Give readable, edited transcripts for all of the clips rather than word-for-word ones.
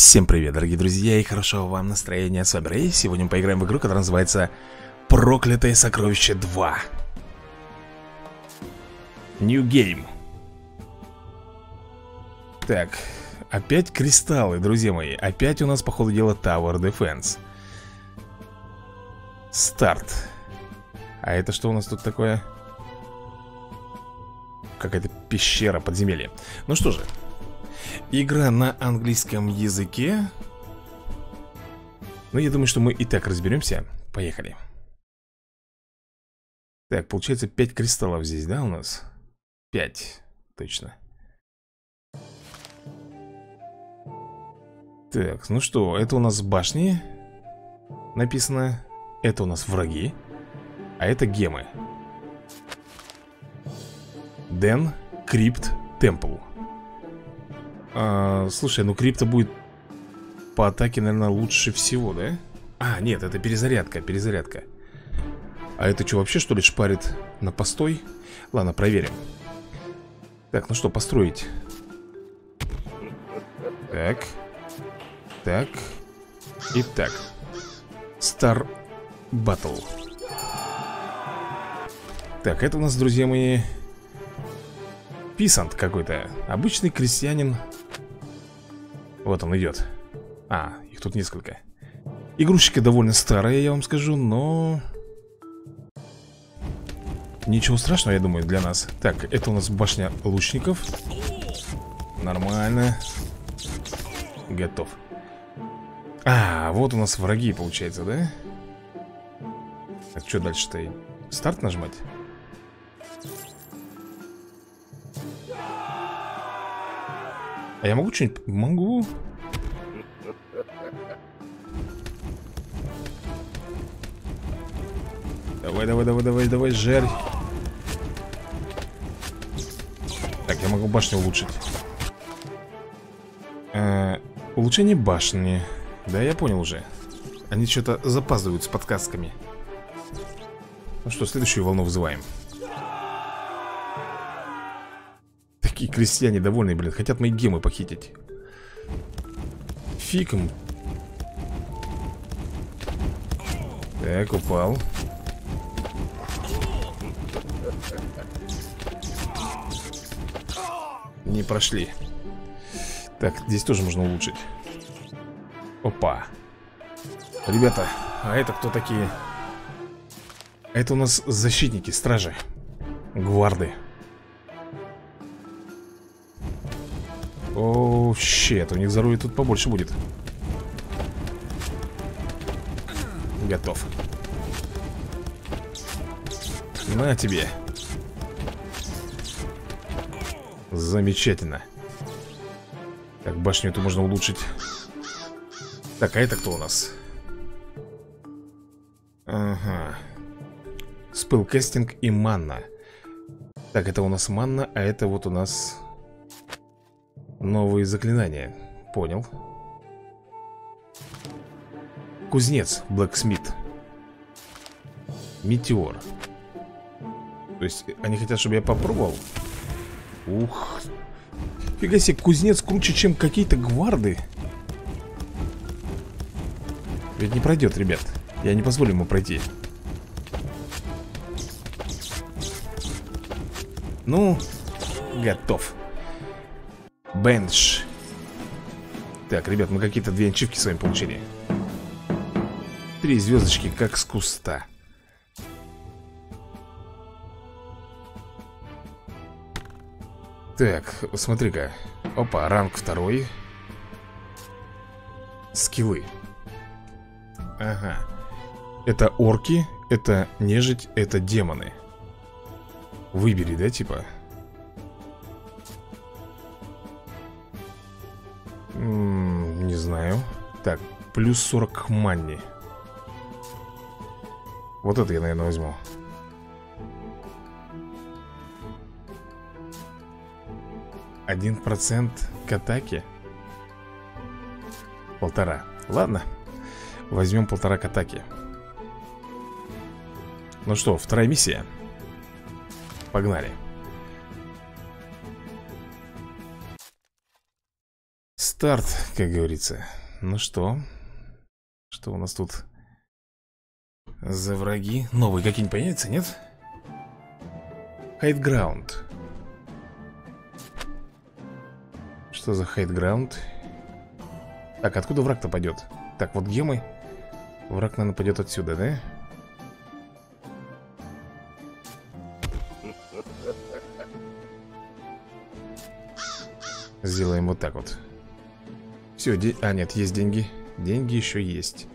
Всем привет, дорогие друзья, и хорошего вам настроения. С вами Рэй. Сегодня мы поиграем в игру, которая называется Проклятое сокровище 2. New Game. Так, опять кристаллы, друзья мои. Опять у нас, по ходу дела, Tower Defense. Старт. А это что у нас тут такое? Какая-то пещера, подземелье. Ну что же, игра на английском языке. Ну, я думаю, что мы и так разберемся. Поехали. Так, получается 5 кристаллов здесь, да, у нас? 5, точно. Так, ну что, это у нас башни написано. Это у нас враги. А это гемы. Den, Crypt, Temple. Слушай, ну крипта будет по атаке, наверное, лучше всего, да? А, нет, это перезарядка, перезарядка. А это что, вообще, что ли, шпарит на постой? Ладно, проверим. Так, ну что, построить. Так. Так. И так. Star Battle. Так, это у нас, друзья мои, писант какой-то. Обычный крестьянин. Вот он идет. А, их тут несколько. Игрушечка довольно старая, я вам скажу, но ничего страшного, я думаю, для нас. Так, это у нас башня лучников. Нормально. Готов. А, вот у нас враги, получается, да? Так, что дальше-то? Старт нажимать? А я могу что-нибудь? Могу. Давай, давай, давай, давай, давай, жарь. Так, я могу башню улучшить. Улучшение башни. Да, я понял уже. Они что-то запаздывают с подсказками. Ну что, следующую волну вызываем. Такие крестьяне довольные, блин. Хотят мои гемы похитить. Фиг им. Так, упал. Не прошли. Так, здесь тоже можно улучшить. Опа. Ребята, а это кто такие? Это у нас защитники, стражи. Гварды. О, щет, у них здоровья тут побольше будет. Готов. На тебе. Замечательно. Так, башню эту можно улучшить. Так, а это кто у нас? Ага. Спелкастинг и манна. Так, это у нас манна, а это вот у нас новые заклинания. Понял. Кузнец, Blacksmith. Метеор. То есть они хотят, чтобы я попробовал? Ух. Фига себе, кузнец круче, чем какие-то гварды. Ведь не пройдет, ребят. Я не позволю ему пройти. Ну, готов. Бенч. Так, ребят, мы какие-то 2 ачивки с вами получили. 3 звездочки, как с куста. Так, смотри-ка. Опа, ранг 2. Скиллы. Ага. Это орки, это нежить, это демоны. Выбери, да, типа? Не знаю. Так, плюс 40 к манне. Вот это я, наверное, возьму. %1 к атаке. 1,5. Ладно. Возьмем 1,5 к атаке. Ну что, вторая миссия. Погнали. старт, как говорится. Ну что? Что у нас тут за враги? Новые какие-нибудь появятся, нет? High Ground. Что за High Ground? Так, откуда враг-то пойдет? Так, вот где мы? Враг, наверное, пойдет отсюда, да? Сделаем вот так вот. Все, а нет, есть деньги. Деньги еще есть.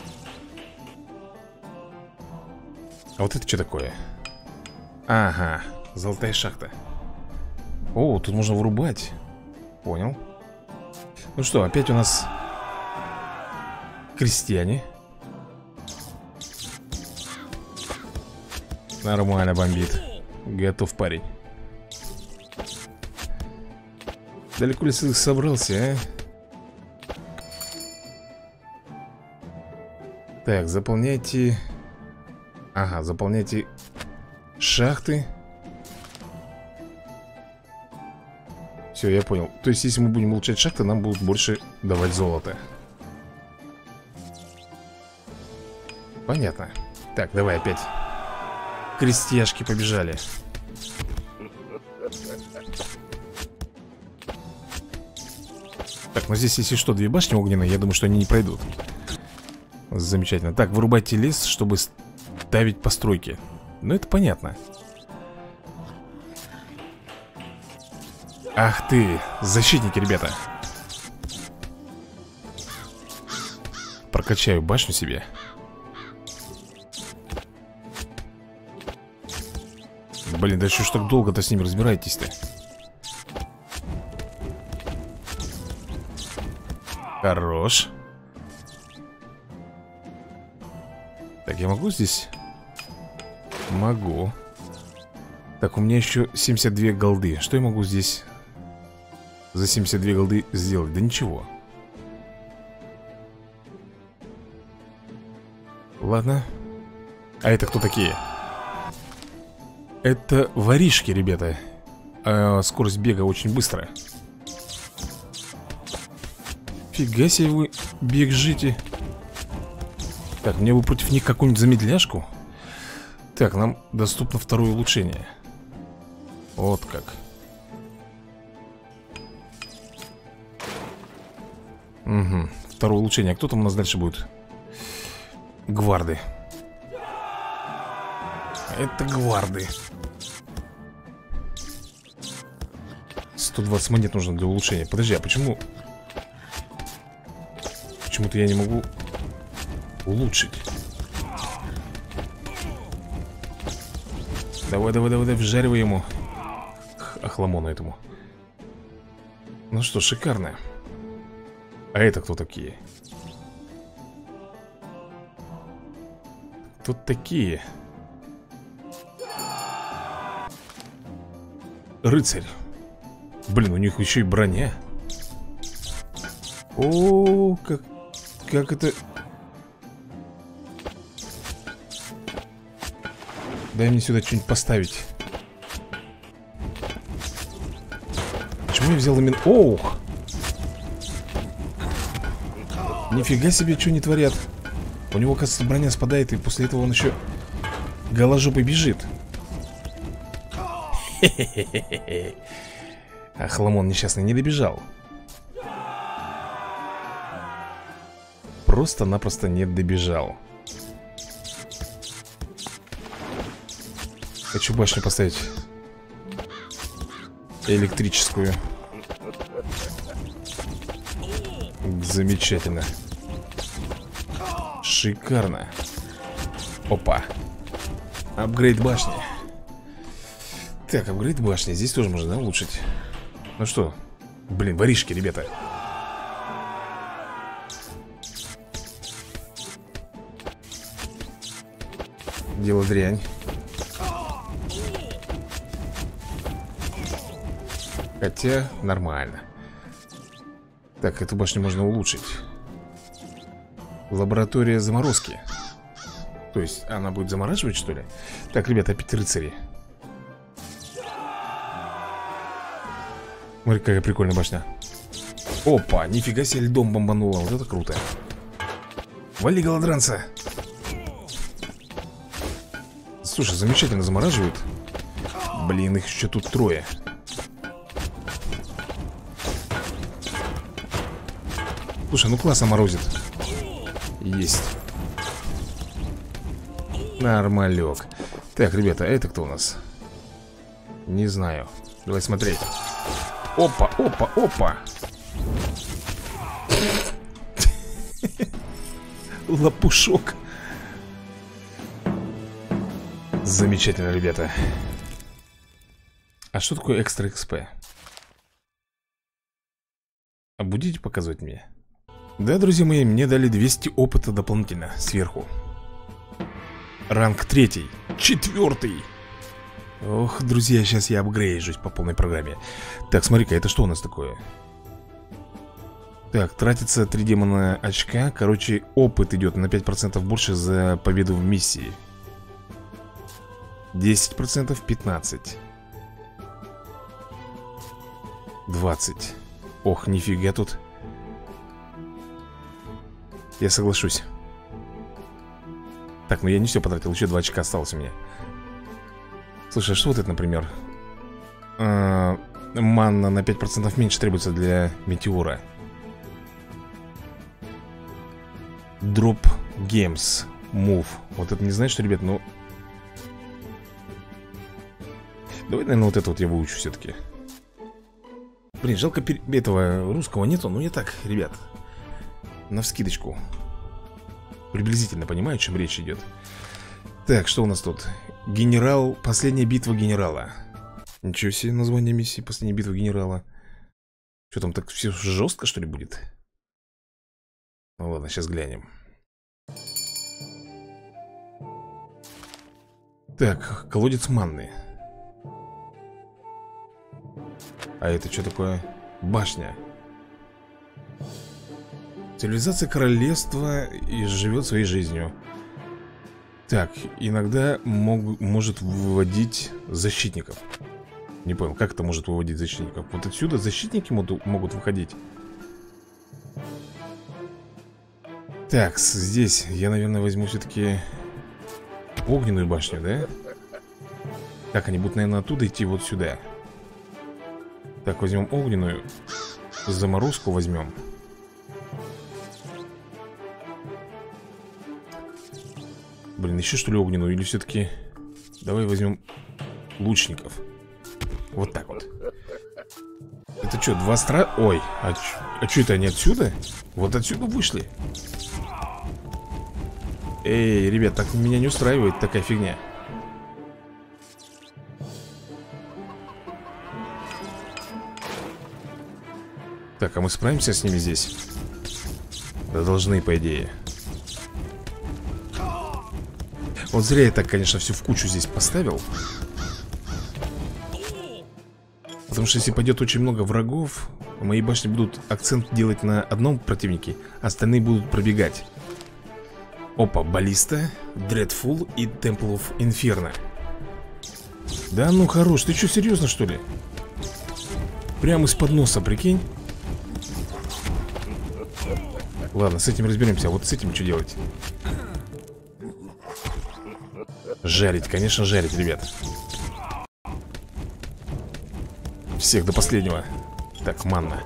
А вот это что такое? Ага, золотая шахта. О, тут можно вырубать. Понял. Ну что, опять у нас крестьяне. Нормально бомбит. Готов парень. Далеко ли ты собрался, а? Так, заполняйте. Ага, заполняйте шахты. Все, я понял. То есть, если мы будем улучшать шахты, нам будут больше давать золото. Понятно. Так, давай опять. Крестьяшки побежали. Так, ну здесь, если что, две башни огненные. Я думаю, что они не пройдут. Замечательно. Так, вырубайте лес, чтобы ставить постройки. Ну, это понятно. Ах ты, защитники, ребята. Прокачаю башню себе. Блин, да что ж так долго-то с ними разбираетесь-то? Хорош. Так, я могу здесь? Могу. Так, у меня еще 72 голды. Что я могу здесь за 72 голды сделать? Да ничего. Ладно. А это кто такие? Это воришки, ребята. Скорость бега очень быстрая. Фига себе вы бежите. Так, мне бы против них какую-нибудь замедляшку. Так, нам доступно второе улучшение. Вот как. Угу, второе улучшение. А кто там у нас дальше будет? Гварды. Это гварды. 120 монет нужно для улучшения. Подожди, а почему? Почему-то я не могу улучшить. Давай, давай, давай, давай, вжаривай ему. Охламону этому. Ну что, шикарно. А это кто такие? Кто такие? Рыцарь. Блин, у них еще и броня. О, как это... Дай мне сюда что-нибудь поставить. Почему я взял именно... Ох! Нифига себе, что не творят. У него, кажется, броня спадает, и после этого он еще голожопой бежит. Хе-хе-хе-хе. А хламон несчастный не добежал. Просто-напросто не добежал. Хочу башню поставить электрическую. Замечательно. Шикарно. Опа. Апгрейд башни. Так, апгрейд башни. Здесь тоже можно, да, улучшить? Ну что? Блин, воришки, ребята. Дело дрянь. Хотя нормально. Так, эту башню можно улучшить. Лаборатория заморозки. То есть она будет замораживать, что ли? Так, ребята, опять рыцари. Смотри, какая прикольная башня. Опа, нифига себе, льдом бомбануло. Вот это круто. Вали голодранца. Слушай, замечательно замораживают. Блин, их еще тут трое. Слушай, ну классно морозит. Есть. Нормалек. Так, ребята, а это кто у нас? Не знаю. Давай смотреть. Опа, опа, опа. Лопушок. Замечательно, ребята. А что такое экстра XP? А будете показывать мне? Да, друзья мои, мне дали 200 опыта дополнительно сверху. Ранг 3, 4. Ох, друзья, сейчас я апгрейжусь по полной программе. Так, смотри-ка, это что у нас такое? Так, тратится 3 демона очка. Короче, опыт идет на 5% больше за победу в миссии. 10%, 15. 20. Ох, нифига тут. Я соглашусь. Так, ну я не все потратил, еще 2 очка осталось у меня. Слушай, а что вот это, например? Манна на 5% меньше требуется для метеора. Drop Games Move. Вот это не знаешь, что, ребят, ну... Давай, наверное, вот это вот я выучу все-таки. Блин, жалко этого русского нету. Ну, я так, ребят, навскидочку приблизительно понимаю, о чем речь идет. Так, что у нас тут? Генерал, последняя битва генерала. Ничего себе, название миссии, последняя битва генерала. Что там, так все жестко, что ли, будет? Ну ладно, сейчас глянем. Так, колодец манны. А это что такое? Башня. Цивилизация королевства и живет своей жизнью. Так, иногда может выводить защитников. Не понял, как это может выводить защитников? Вот отсюда защитники могут выходить. Так, здесь я, наверное, возьму все-таки огненную башню, да? Так, они будут, наверное, оттуда идти вот сюда. Так, возьмем огненную. Заморозку возьмем. Блин, еще что ли огненную? Или все-таки... Давай возьмем лучников. Вот так вот. Это что, 2 стра... Ой, а что это они отсюда? Вот отсюда вышли. Эй, ребят, так меня не устраивает такая фигня. Так, а мы справимся с ними здесь? Да должны, по идее. Вот зря я так, конечно, все в кучу здесь поставил. Потому что если пойдет очень много врагов, мои башни будут акцент делать на одном противнике, а остальные будут пробегать. Опа, баллиста, Dreadful и Temple of Inferno. Да ну хорош, ты что, серьезно, что ли? Прямо из-под носа, прикинь. Ладно, с этим разберемся, а вот с этим что делать? Жарить, конечно, жарить, ребят. Всех до последнего. Так, манна.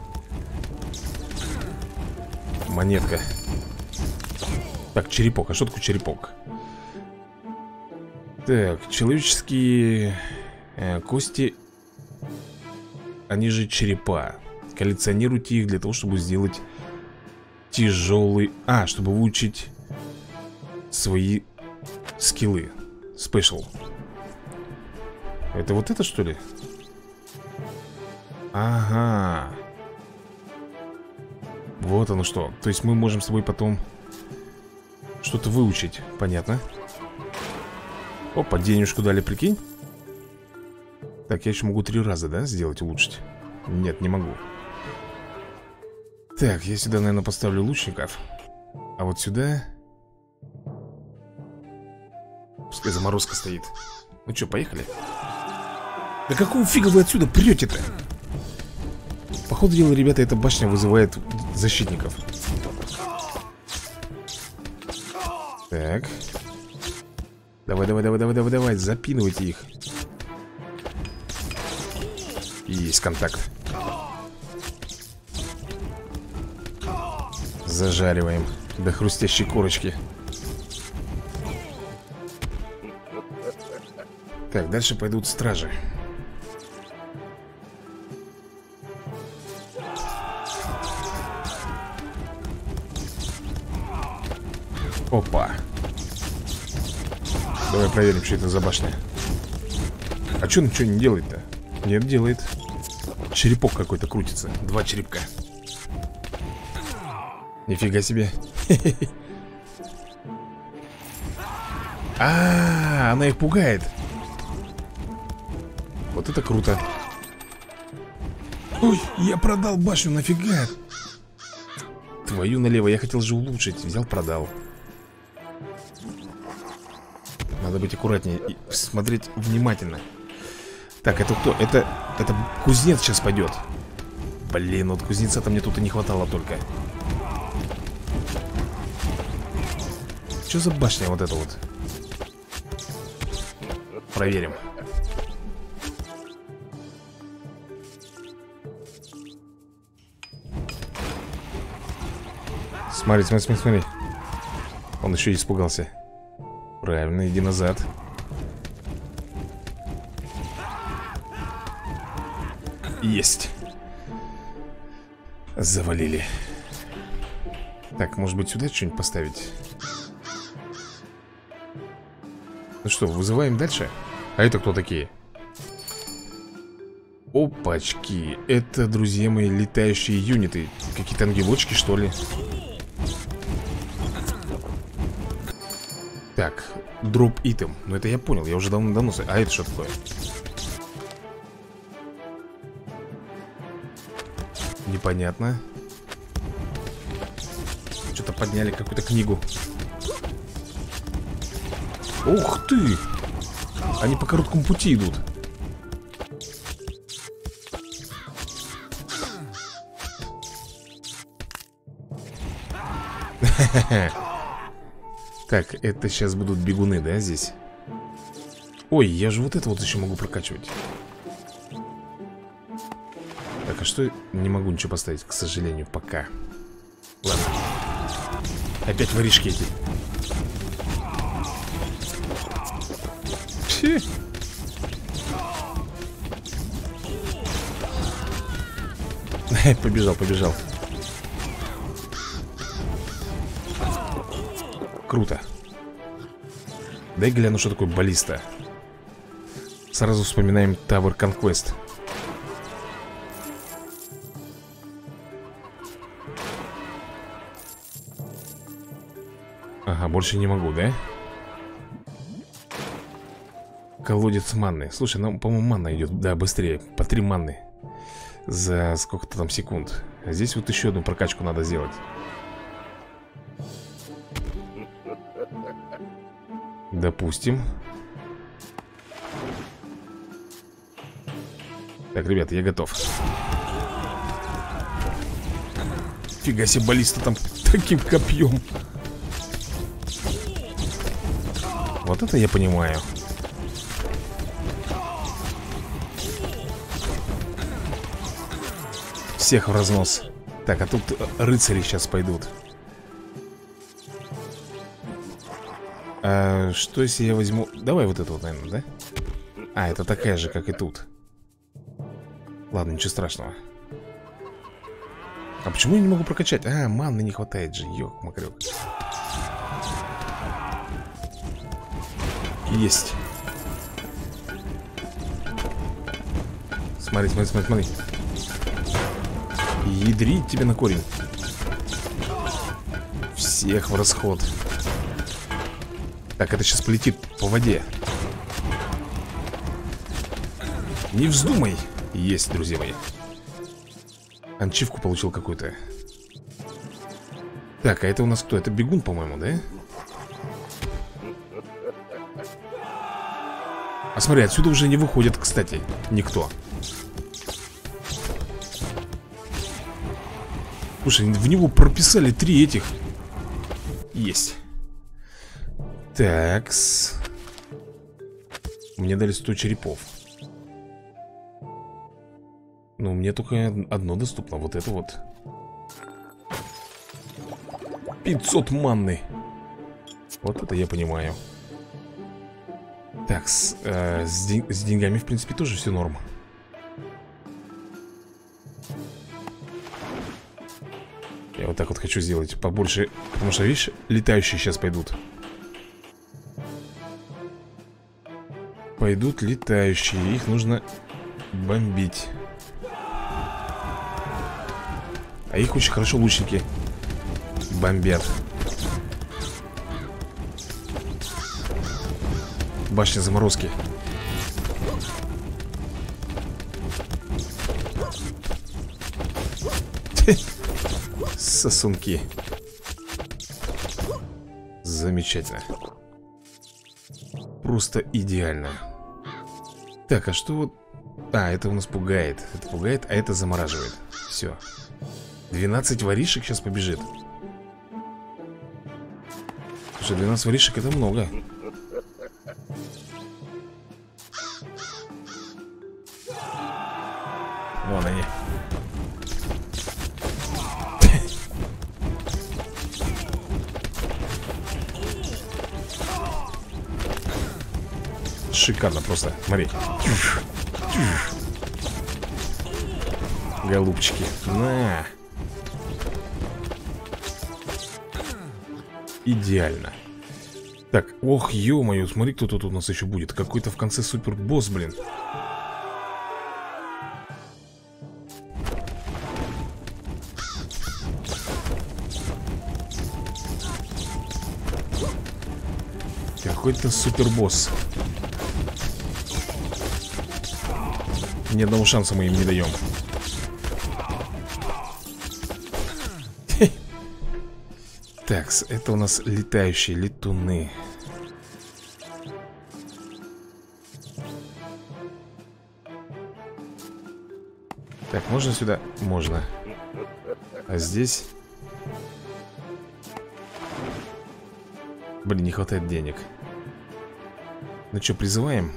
Монетка. Так, черепок, а что такое черепок? Так, человеческие кости. Они же черепа. Коллекционируйте их для того, чтобы сделать тяжелый... А, чтобы выучить свои скиллы. Спешл. Это вот это, что ли? Ага. Вот оно что. То есть мы можем с тобой потом что-то выучить. Понятно. Опа, денежку дали, прикинь. Так, я еще могу 3 раза, да, сделать, улучшить? Нет, не могу. Так, я сюда, наверное, поставлю лучников. А вот сюда... Пускай заморозка стоит. Ну что, поехали? Да какого фига вы отсюда прете-то? Походу дела, ребята, эта башня вызывает защитников. Так. Давай, давай, давай, давай, давай, давай. Запинывайте их. Есть контакт. Зажариваем до хрустящей корочки. Так, дальше пойдут стражи. Опа. Давай проверим, что это за башня. А что он ничего не делает-то? Нет, делает. Черепок какой-то крутится. 2 черепка. Нифига себе. Она их пугает. Вот это круто. Ой, я продал башню, нафига? Твою налево, я хотел же улучшить. Взял, продал. Надо быть аккуратнее и смотреть внимательно. Так, это кто? Это кузнец сейчас пойдет. Блин, вот кузнеца-то мне тут и не хватало только. Что за башня вот эта вот? Проверим. Смотри, смотри, смотри, смотри. Он еще и испугался. Правильно, иди назад. Есть. Завалили. Так, может быть сюда что-нибудь поставить? Ну что, вызываем дальше? А это кто такие? Опачки. Это, друзья мои, летающие юниты. Какие-то ангелочки, что ли? Так, дроп итем. Ну это я понял, я уже давно. А это что такое? Непонятно. Что-то подняли, какую-то книгу. Ух ты! Они по короткому пути идут. Так, это сейчас будут бегуны, да, здесь? Ой, я же вот это вот еще могу прокачивать. Так, а что? Не могу ничего поставить, к сожалению, пока. Ладно. Опять воришки эти. Побежал, побежал. Круто. Дай гляну, что такое баллиста. Сразу вспоминаем Tower Conquest. Ага, больше не могу, да? Колодец манны. Слушай, нам, по-моему, манна идет. Да, быстрее. По 3 манны за сколько-то там секунд. А здесь вот еще одну прокачку надо сделать. Допустим. Так, ребята, я готов. Фига себе, баллиста там таким копьем. Вот это я понимаю. Всех в разнос. Так, а тут рыцари сейчас пойдут. А что если я возьму... Давай вот это вот, наверное, да? А, это такая же, как и тут. Ладно, ничего страшного. А почему я не могу прокачать? А, манны не хватает же, ёк-макрёк. Есть. Смотри, смотри, смотри, смотри. Ядрить тебе на корень. Всех в расход. Так, это сейчас полетит по воде. Не вздумай. Есть, друзья мои. Анчивку получил какую-то. Так, а это у нас кто? Это бегун, по-моему, да? А смотри, отсюда уже не выходит, кстати, никто. Слушай, в него прописали 3 этих. Есть. Такс. Мне дали 100 черепов. Ну, мне только одно доступно. Вот это вот. 500 манны. Вот это я понимаю. Так, с деньгами, в принципе, тоже все норм. Я вот так вот хочу сделать побольше. Потому что, видишь, летающие сейчас пойдут. Пойдут летающие. Их нужно бомбить. А их очень хорошо лучники бомбят. Башня заморозки. Сосунки. Замечательно. Просто идеально. Так, а что вот... А, это у нас пугает. Это пугает, а это замораживает. Все. 12 воришек сейчас побежит. Слушай, 12 воришек это много. Вон они. Шикарно просто. Смотри. Голубчики. На. Идеально. Так, ох, ё-моё, смотри, кто тут у нас еще будет. Какой-то в конце супер босс, блин. Какой-то супер босс. Ни одного шанса мы им не даем. Так, это у нас летающие летуны. Так, можно сюда? Можно. А здесь? Блин, не хватает денег. Ну что, призываем?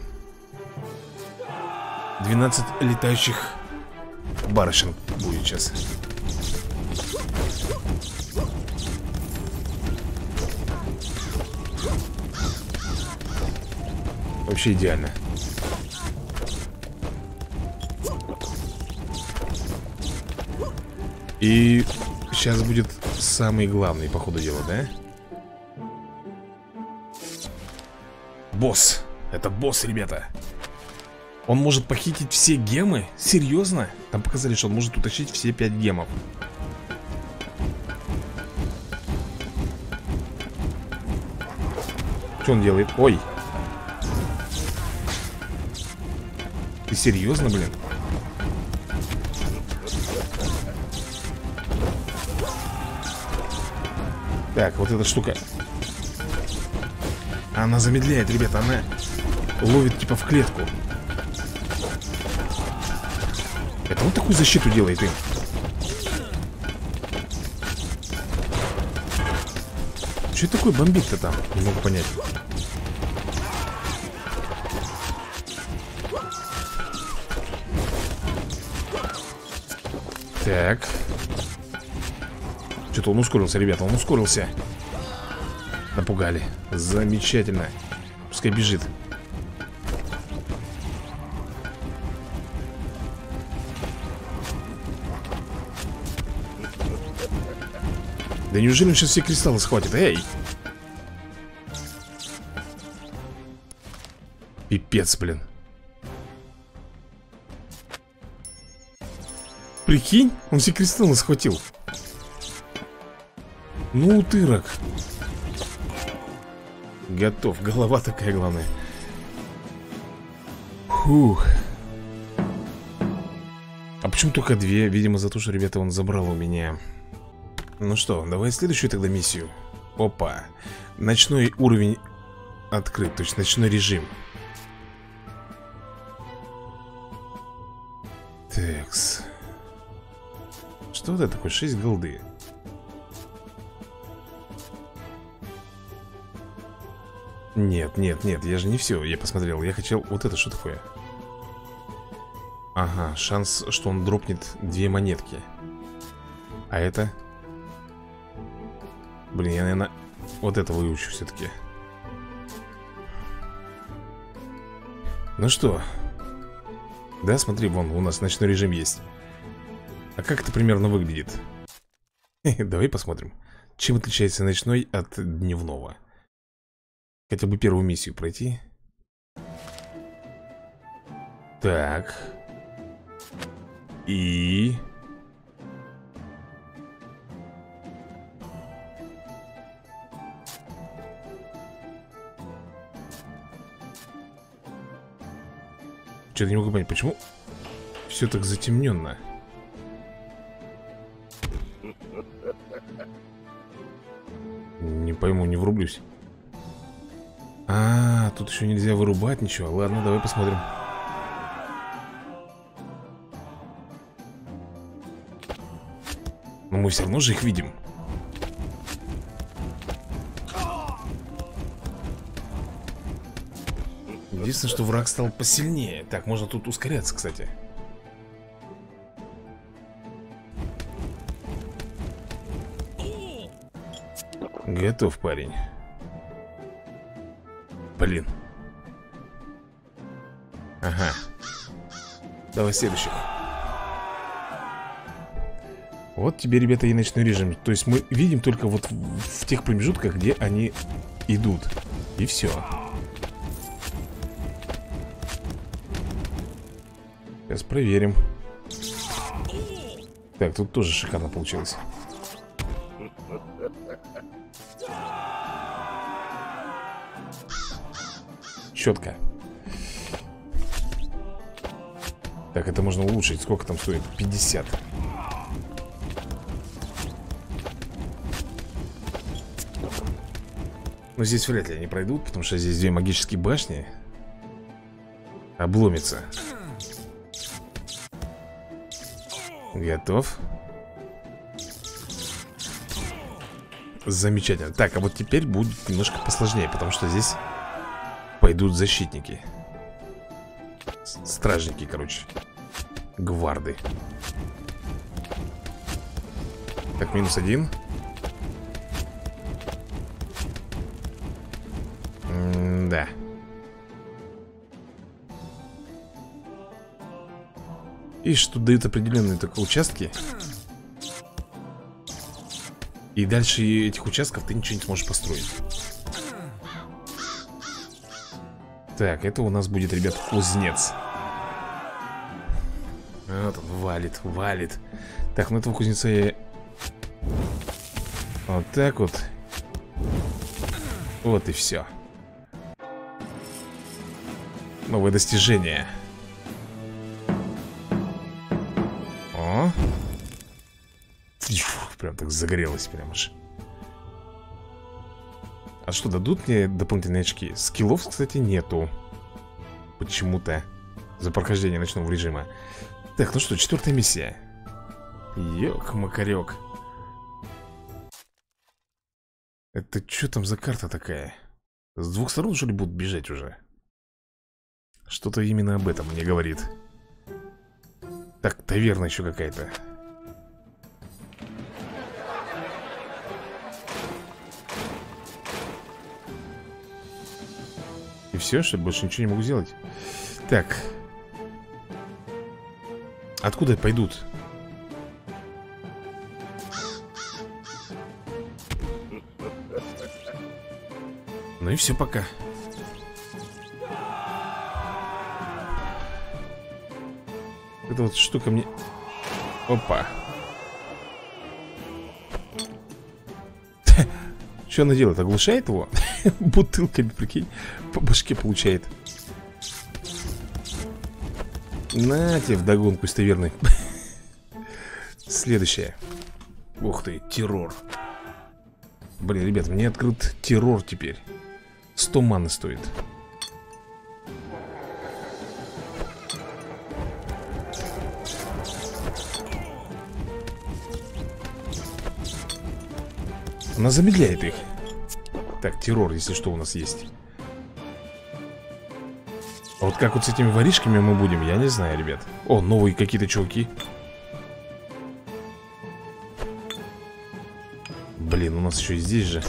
12 летающих барышень будет сейчас. Вообще идеально. И сейчас будет самый главный, по ходу дела, да? Босс. Это босс, ребята. Он может похитить все гемы? Серьезно? Там показали, что он может утащить все 5 гемов. Что он делает? Ой. Ты серьезно, блин? Так, вот эта штука. Она замедляет, ребята, она ловит типа в клетку. Это он такую защиту делает им. Что это такое бомбит-то там? Не могу понять. Так. Что-то он ускорился, ребята, он ускорился. Напугали. Замечательно. Пускай бежит. Да неужели он сейчас все кристаллы схватит? Эй! Пипец, блин. Прикинь, он все кристаллы схватил. Ну, утырок. Готов, голова такая главная. Фух. А почему только 2? Видимо, за то, что, ребята, он забрал у меня. Ну что, давай следующую тогда миссию. Опа. Ночной уровень открыт, то есть ночной режим. Что это такое? 6 голды. Нет, нет, нет, я же не все, я посмотрел. Я хотел... Вот это что такое? Ага, шанс, что он дропнет 2 монетки. А это? Блин, я, наверное, вот это выучу все-таки. Ну что? Да, смотри, вон, у нас ночной режим есть. А как это примерно выглядит? Давай посмотрим. Чем отличается ночной от дневного? Хотя бы первую миссию пройти. Так. И... Что-то не могу понять, почему все так затемненно. Не пойму, не врублюсь. А, тут еще нельзя вырубать ничего. Ладно, давай посмотрим. Но мы все равно же их видим. Единственное, что враг стал посильнее. Так, можно тут ускоряться, кстати. Готов, парень. Блин. Ага. Давай следующих. Вот тебе, ребята, и ночной режим. То есть мы видим только вот в тех промежутках, где они идут. И все. Сейчас проверим. Так, тут тоже шикарно получилось. Четко. Так, это можно улучшить. Сколько там стоит? 50. Но здесь вряд ли они пройдут, потому что здесь 2 магические башни. Обломится. Готов. Замечательно. Так, а вот теперь будет немножко посложнее, потому что здесь пойдут защитники. Стражники, короче. Гварды. Так, -1. Да. И что дают определенные только участки. И дальше этих участков ты ничего не сможешь построить. Так, это у нас будет, ребят, кузнец. Вот он валит, валит. Так, ну этого кузнеца я... Вот так вот. Вот и все. Новое достижение. О! Прям так загорелось, прям аж. А что, дадут мне дополнительные очки? Скиллов, кстати, нету. Почему-то. За прохождение ночного режима. Так, ну что, 4-я миссия. Ёк-макарёк. Это что там за карта такая? С 2 сторон, что ли, будут бежать уже? Что-то именно об этом мне говорит. Так, таверна еще какая-то. И все, что ли? Больше ничего не могу сделать. Так. Откуда пойдут? Ну и все, пока. Эта вот штука мне... Опа. Что она делает? Оглушает его? Бутылками, прикинь, по башке получает. На тебе вдогонку из таверны. Следующее. Ух ты, террор. Блин, ребят, мне открыт террор теперь. 100 маны стоит. Она замедляет их. Так, террор, если что, у нас есть. А вот как вот с этими воришками мы будем, я не знаю, ребят. О, новые какие-то чуваки. Блин, у нас еще и здесь же.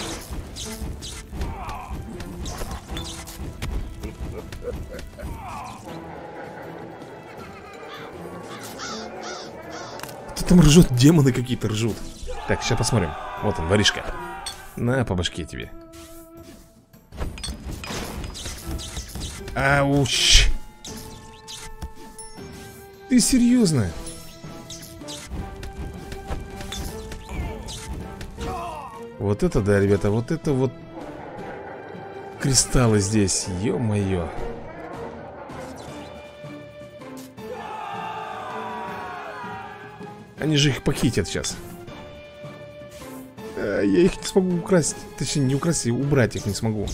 Кто там ржет? Демоны какие-то ржут. Так, сейчас посмотрим. Вот он, воришка. На, по башке тебе. Ауч. Ты серьезно? Вот это да, ребята, вот это вот кристаллы здесь, ё-моё. Они же их похитят сейчас. Я их не смогу украсть. Точнее, не украсть, убрать их не смогу.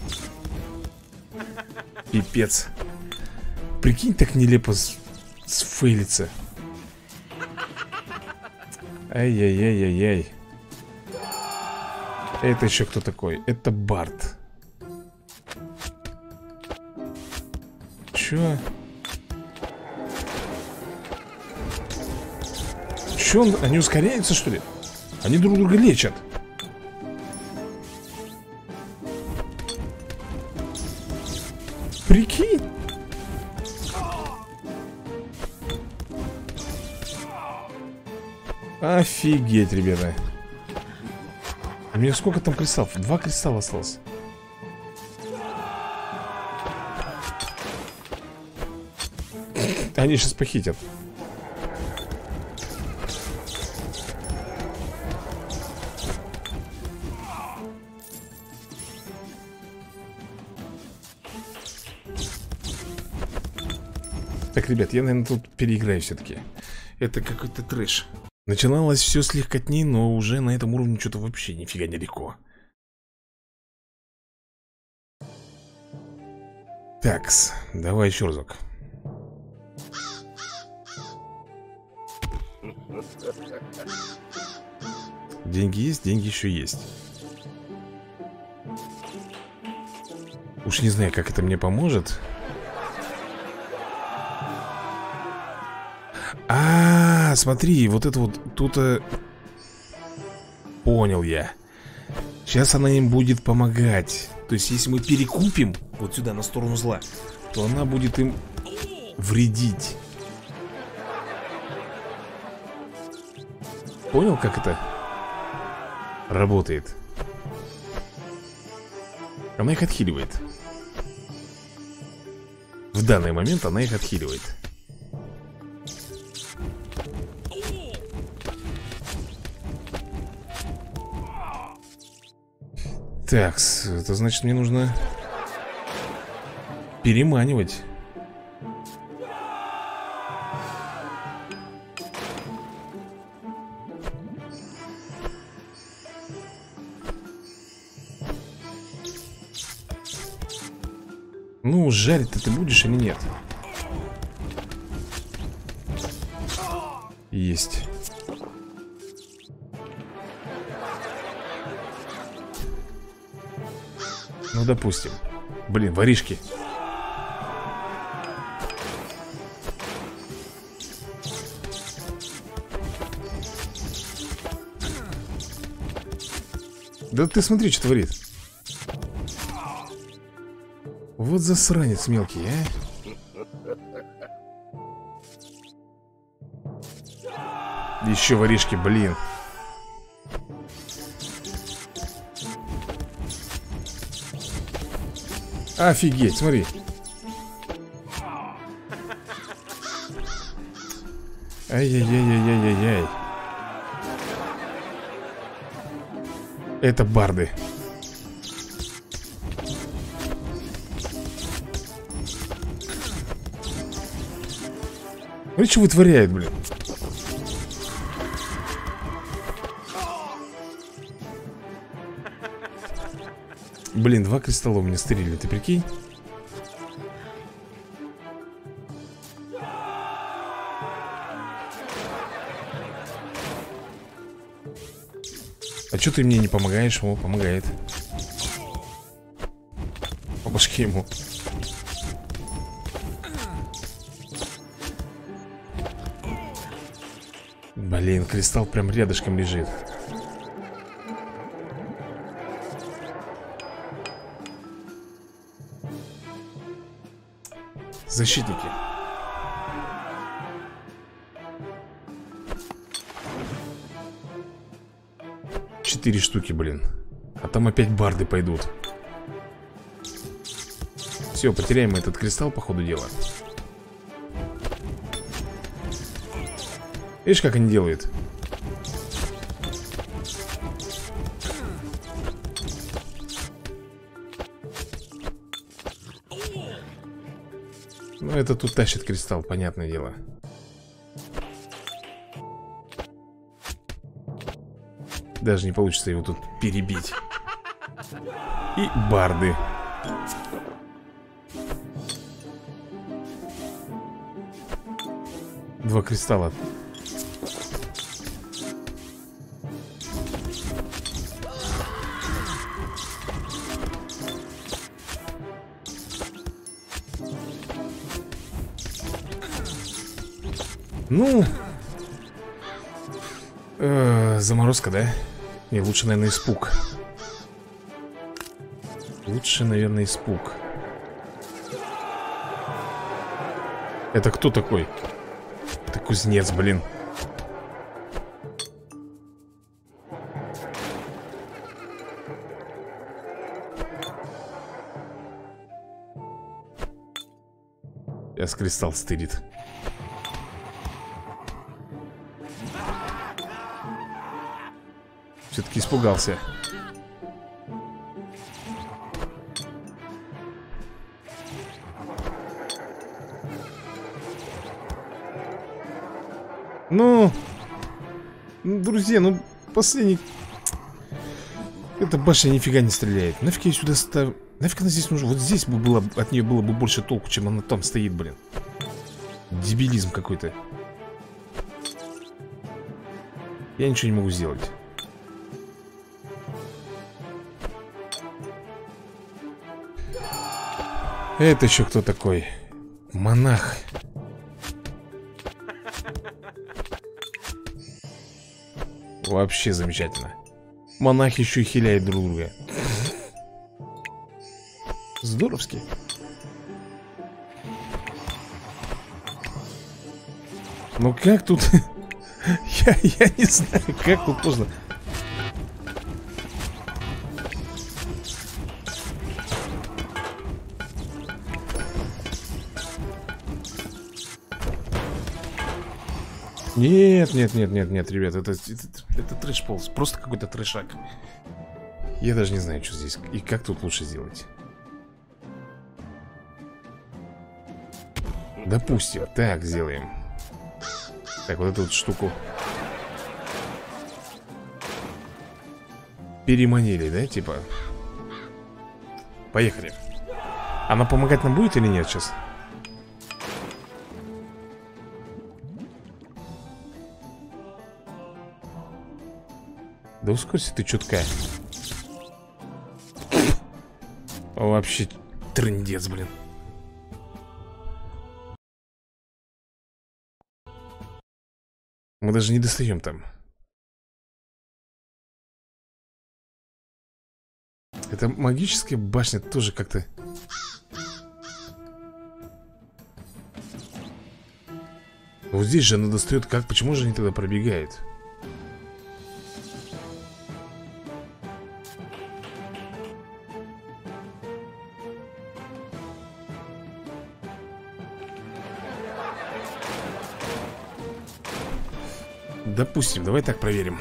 Пипец. Прикинь, так нелепо сфейлиться. Ай-яй-яй-яй-яй. Это еще кто такой? Это Барт. Чё? Чё он? Они ускоряются, что ли? Они друг друга лечат. Прикинь. Офигеть, ребята. У меня сколько там кристаллов? 2 кристалла осталось. Они сейчас похитят. Так, ребят, я, наверное, тут переиграю все-таки. Это какой-то трэш. Начиналось все с легкотни, но уже на этом уровне что-то вообще нифига не легко. Такс, давай еще разок. Деньги есть, деньги еще есть. Уж не знаю, как это мне поможет. Смотри, вот это вот тут... Понял я. Сейчас она им будет помогать. То есть, если мы перекупим вот сюда, на сторону зла, то она будет им вредить. Понял, как это работает? Она их отхиливает. В данный момент она их отхиливает. Так, это значит, мне нужно переманивать. Ну, жарить-то ты будешь или нет? Есть. Ну, допустим. Блин, воришки. Да ты смотри, что творит. Вот засранец мелкий, а. Еще воришки, блин. Офигеть, смотри. Ай-яй-яй-яй-яй-яй. Это барды. Ну что вытворяет, блин? Блин, 2 кристалла у меня стрелили, ты прикинь? А что ты мне не помогаешь? О, помогает. По башке ему. Блин, кристалл прям рядышком лежит. Защитники. Четыре штуки, блин. А там опять барды пойдут. Все, потеряем мы этот кристалл по ходу дела. Видишь, как они делают? Ну, это тут тащит кристалл, понятное дело. Даже не получится его тут перебить. И барды. Два кристалла. Ну, заморозка, да? Не, лучше, наверное, испуг. Лучше, наверное, испуг. Это кто такой? Это кузнец, блин. Сейчас кристалл стырит. Все-таки испугался. Ну, друзья, ну последний. Эта башня нифига не стреляет. Нафиг я сюда ставлю? Нафиг она здесь нужна? Вот здесь бы было, от нее было бы больше толку, чем она там стоит, блин. Дебилизм какой-то. Я ничего не могу сделать. Это еще кто такой? Монах. Вообще замечательно. Монах еще и хиляет друг друга. Здоровски. Ну как тут? Я не знаю, как тут можно. Нет, ребят, это трэш полз. Просто какой-то трэшак. Я даже не знаю, что здесь и как тут лучше сделать. Допустим, так сделаем. Так, вот эту вот штуку переманили, да, типа. Поехали. Она помогать нам будет или нет сейчас? Да ускорься ты чутка. Вообще трындец, блин. Мы даже не достаем там. Эта магическая башня тоже как-то... Вот здесь же она достает как? Почему же они тогда пробегают? Допустим, давай так проверим.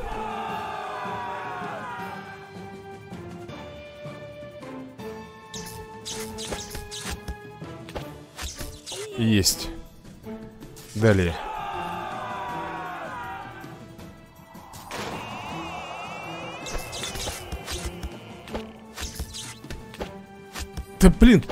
Есть. Далее. Да блин.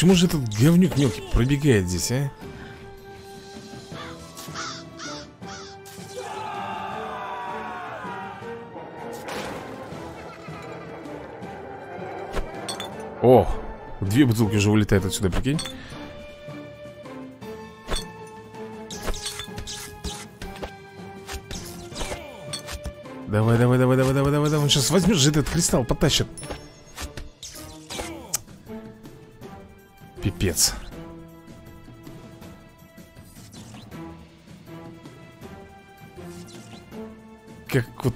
почему же этот говнюк мелкий пробегает здесь, а? О, 2 бутылки уже вылетают отсюда, прикинь. Давай, давай, давай, давай, давай, давай, давай. Он сейчас возьмет же этот кристалл, потащит. Пипец. Как вот...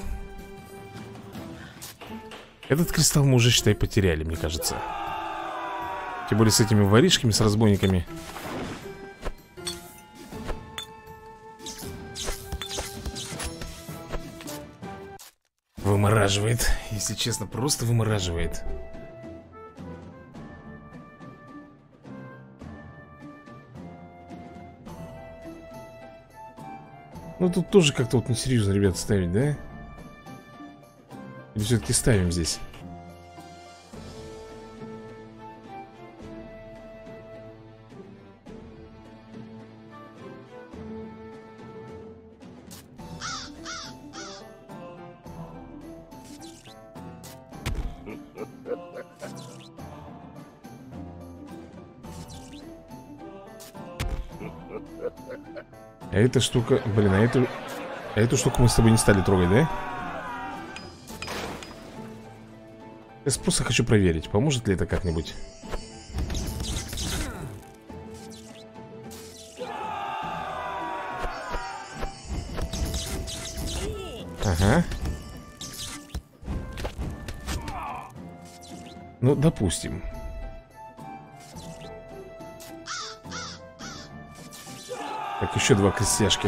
Этот кристалл мы уже, считай, потеряли, мне кажется. Тем более с этими воришками, с разбойниками. Вымораживает, если честно, просто вымораживает. Ну тут тоже как-то вот несерьезно, ребят, ставить, да? Или все-таки ставим здесь? А эта штука... Блин, а эту штуку мы с тобой не стали трогать, да? Я просто хочу проверить, поможет ли это как-нибудь. Ага. Ну, допустим. Так, еще 2 костяшки.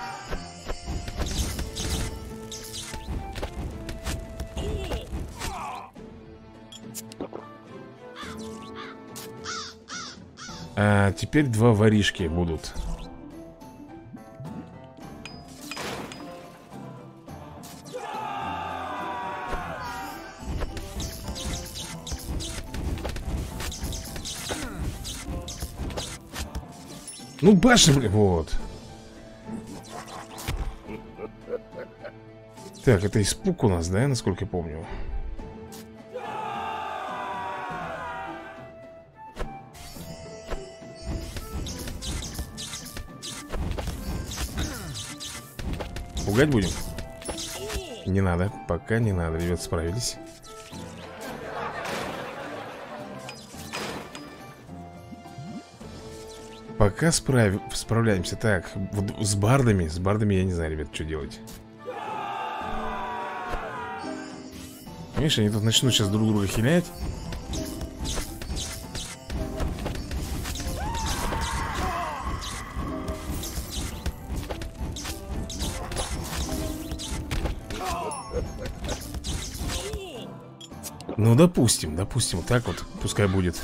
А теперь 2 воришки будут. Ну, башня, блин, вот. Так, это испуг у нас, да, насколько я помню. Пугать будем? Не надо, пока не надо, ребят, справились. Пока справляемся. Так, вот с бардами я не знаю, ребят, что делать. Видишь, они тут начнут сейчас друг друга хилять. Ну, допустим, вот так вот, пускай будет.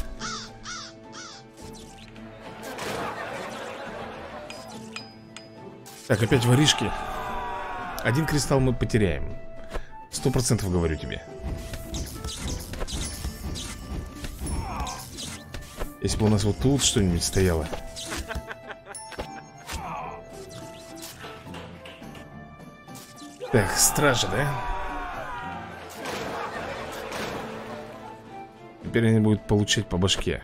Так, опять воришки. 1 кристалл мы потеряем. 100% говорю тебе. Если бы у нас вот тут что-нибудь стояло. Так, стража, да? Теперь они будут получать по башке.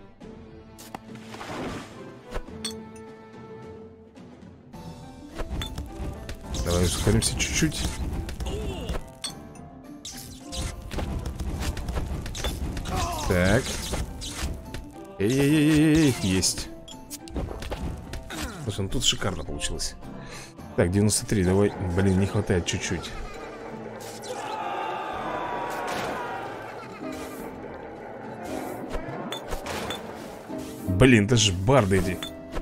Давай ускоримся чуть-чуть. Так. Эй-эй-эй-эй, есть. Слушай, ну тут шикарно получилось. Так, 93, давай. Блин, не хватает чуть-чуть. Блин, это же барды эти.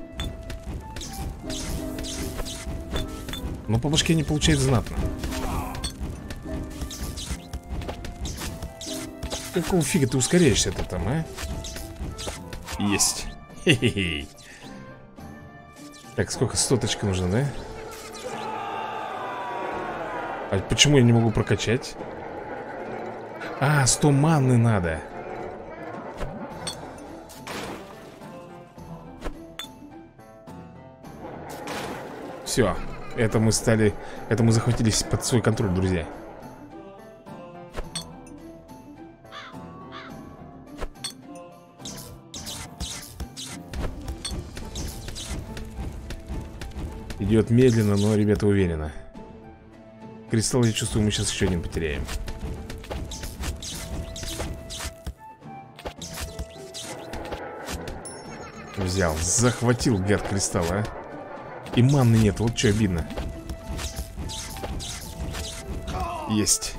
Но по башке не получается знатно. Какого фига ты ускоряешься-то там, а? Есть. Хе-хе-хе. Так, сколько? 100 нужно, да? А почему я не могу прокачать? А, 100 манны надо. Все, это мы захватили под свой контроль, друзья. Идет медленно, но, ребята, уверенно. Кристалл, я чувствую, мы сейчас еще один потеряем. Взял, захватил, гад, кристалл, а. И манны нет, вот что обидно. Есть.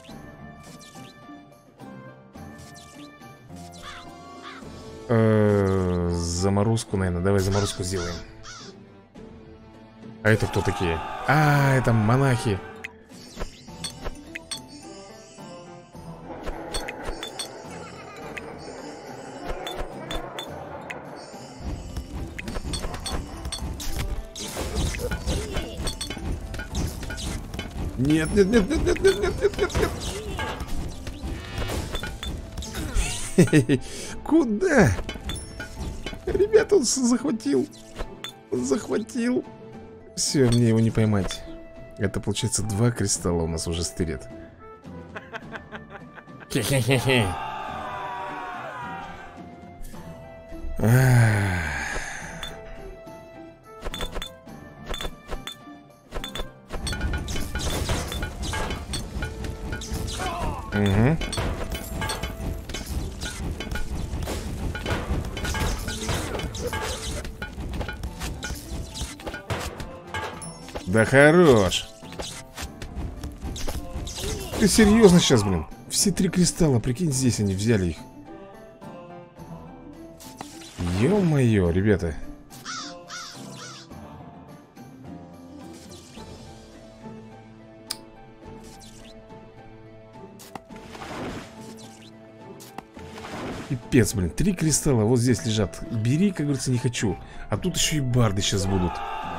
Заморозку, наверное, давай заморозку сделаем. А это кто такие? А, это монахи. Нет, нет, нет, нет, нет, нет, нет, нет, нет, нет. Куда? Ребята, он захватил. Он захватил. Все, мне его не поймать. Это получается 2 кристалла у нас уже стырят. Хе-хе-хе-хе. Угу. Да хорош. Ты серьезно сейчас, блин? Все 3 кристалла, прикинь, здесь они взяли их. Ё-моё, ребята. Пипец, блин, 3 кристалла вот здесь лежат. Бери, как говорится, не хочу. А тут еще и барды сейчас будут.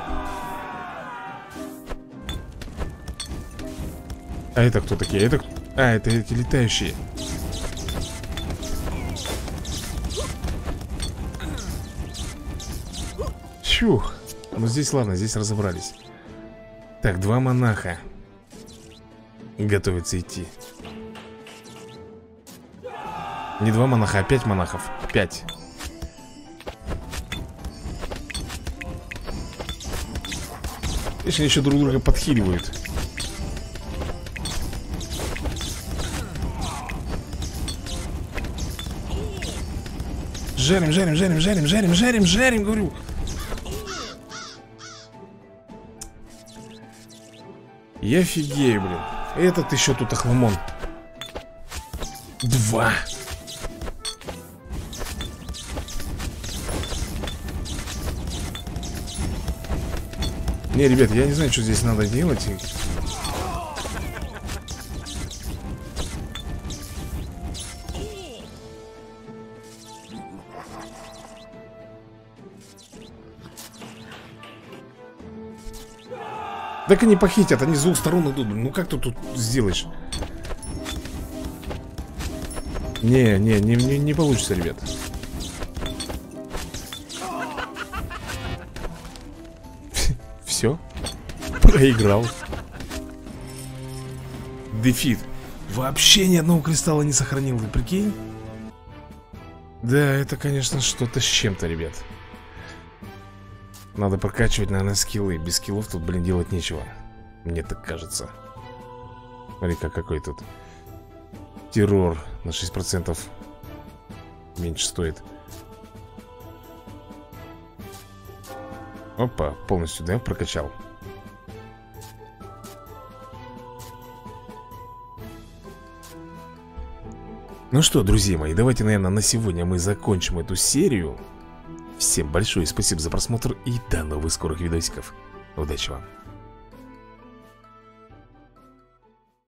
А это кто такие? Это... А, это эти летающие. Чух. Ну здесь, ладно, здесь разобрались. Так, 2 монаха готовятся идти. Не 2 монаха, а 5 монахов. 5. Видишь, они еще друг друга подхиливают. Жарим, жарим, жарим, жарим, жарим, жарим, жарим, говорю. Я офигею, блин. Этот еще тут охламон. 2. Не, ребят, я не знаю, что здесь надо делать. Так они похитят, они с 2 сторон идут. Ну как ты тут сделаешь? Не получится, ребят. Все, проиграл. Дефит. Вообще ни одного кристалла не сохранил, вы прикинь? Да, это, конечно, что-то с чем-то, ребят. Надо прокачивать, наверное, скиллы. Без скиллов тут, блин, делать нечего. Мне так кажется. Смотри-ка, какой тут террор на 6% меньше стоит. Опа, полностью, да, прокачал. Ну что, друзья мои, давайте, наверное, на сегодня мы закончим эту серию. Всем большое спасибо за просмотр и до новых скорых видосиков. Удачи вам!